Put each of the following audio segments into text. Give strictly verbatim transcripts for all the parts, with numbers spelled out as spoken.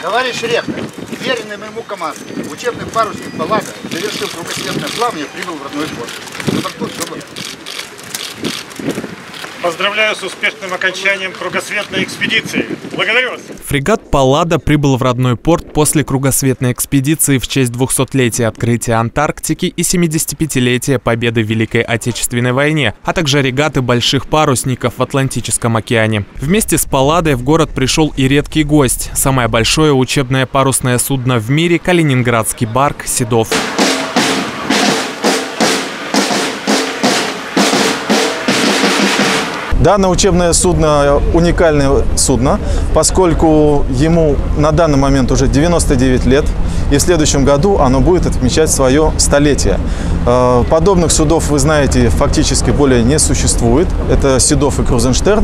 Товарищ ректор, веренный моему команду, учебный парусник «Паллада» завершил кругосветное плавание, прибыл в родной порт. На борту все было. Поздравляю с успешным окончанием кругосветной экспедиции. Благодарю вас. Фрегат «Паллада» прибыл в родной порт после кругосветной экспедиции в честь двухсотлетия открытия Антарктики и семидесятипятилетия победы в Великой Отечественной войне, а также регаты больших парусников в Атлантическом океане. Вместе с «Палладой» в город пришел и редкий гость – самое большое учебное парусное судно в мире – калининградский барк «Седов». Данное учебное судно – уникальное судно, поскольку ему на данный момент уже девяносто девять лет, и в следующем году оно будет отмечать свое столетие. Подобных судов, вы знаете, фактически более не существует. Это «Седов» и «Крузенштерн».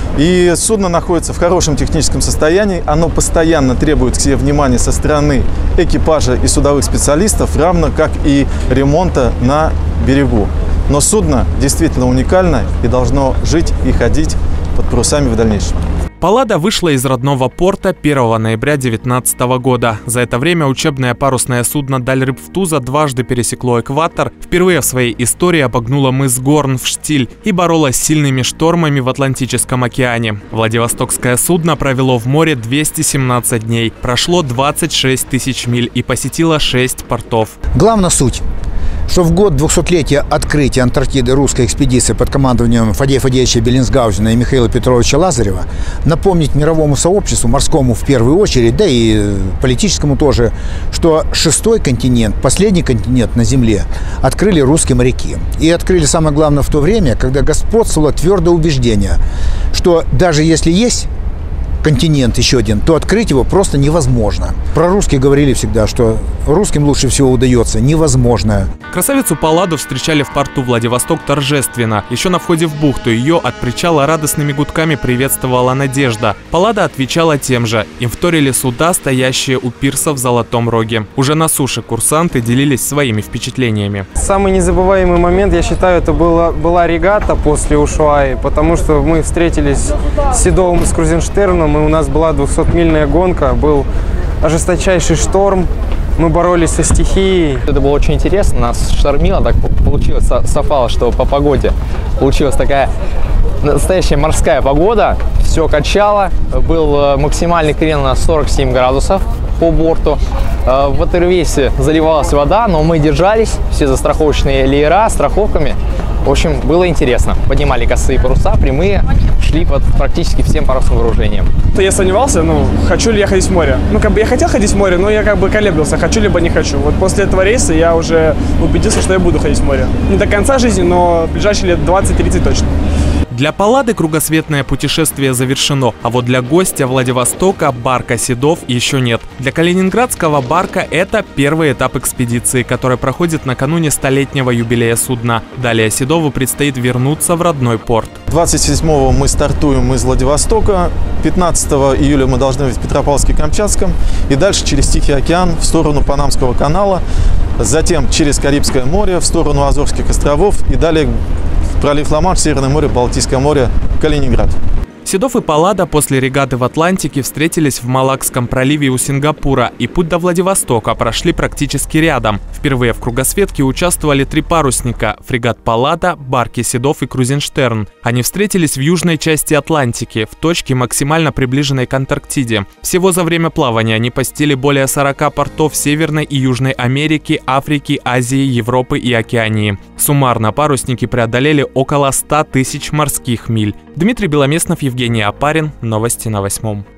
И судно находится в хорошем техническом состоянии. Оно постоянно требует к себе внимания со стороны экипажа и судовых специалистов, равно как и ремонта на берегу. Но судно действительно уникальное и должно жить и ходить под парусами в дальнейшем. «Паллада» вышла из родного порта первого ноября две тысячи девятнадцатого года. За это время учебное парусное судно «Дальрыбвтуза» дважды пересекло экватор, впервые в своей истории обогнуло мыс Горн в штиль и боролось с сильными штормами в Атлантическом океане. Владивостокское судно провело в море двести семнадцать дней, прошло двадцать шесть тысяч миль и посетило шесть портов. Главная суть, что в год двухсотлетия открытия Антарктиды русской экспедиции под командованием Фадея Фадеевича Беллинсгаузена и Михаила Петровича Лазарева напомнить мировому сообществу, морскому в первую очередь, да и политическому тоже, что шестой континент, последний континент на Земле, открыли русские моряки. И открыли самое главное в то время, когда господствовало твердое убеждение, что даже если есть континент еще один, то открыть его просто невозможно. Про русских говорили всегда, что русским лучше всего удается невозможное. Красавицу «Палладу» встречали в порту Владивосток торжественно. Еще на входе в бухту ее от причала радостными гудками приветствовала «Надежда». «Паллада» отвечала тем же. Им вторили суда, стоящие у пирса в Золотом Роге. Уже на суше курсанты делились своими впечатлениями. Самый незабываемый момент, я считаю, это была, была регата после Ушуаи, потому что мы встретились с Седовым и с Крузенштерном, и у нас была двухсотмильная гонка, был ожесточайший шторм, мы боролись со стихией. Это было очень интересно, нас штормило, так получилось, совпало, что по погоде получилась такая настоящая морская погода, все качало, был максимальный крен на сорок семь градусов по борту. В ватервейсе заливалась вода, но мы держались, все застраховочные леера, страховками. В общем, было интересно. Поднимали косые паруса, прямые, шли под практически всем парусным вооружением. Я сомневался, ну, хочу ли я ходить в море. Ну, как бы я хотел ходить в море, но я как бы колеблился, хочу либо не хочу. Вот после этого рейса я уже убедился, что я буду ходить в море. Не до конца жизни, но в ближайшие лет двадцать-тридцать точно. Для «Паллады» кругосветное путешествие завершено, а вот для гостя Владивостока барка «Седов» еще нет. Для калининградского барка это первый этап экспедиции, который проходит накануне столетнего юбилея судна. Далее «Седову» предстоит вернуться в родной порт. двадцать седьмого мы стартуем из Владивостока, пятнадцатого июля мы должны быть в Петропавловске-Камчатском и дальше через Тихий океан в сторону Панамского канала, затем через Карибское море в сторону Азорских островов и далее пролив Ла-Манш, Северное море, Балтийское море, Калининград. «Седов» и «Паллада» после регаты в Атлантике встретились в Малакском проливе у Сингапура и путь до Владивостока прошли практически рядом. Впервые в кругосветке участвовали три парусника – фрегат «Паллада», барки «Седов» и «Крузенштерн». Они встретились в южной части Атлантики, в точке, максимально приближенной к Антарктиде. Всего за время плавания они посетили более сорока портов Северной и Южной Америки, Африки, Азии, Европы и Океании. Суммарно парусники преодолели около ста тысяч морских миль. Дмитрий Беломеснов, Евгений Опарин. Новости на восьмом.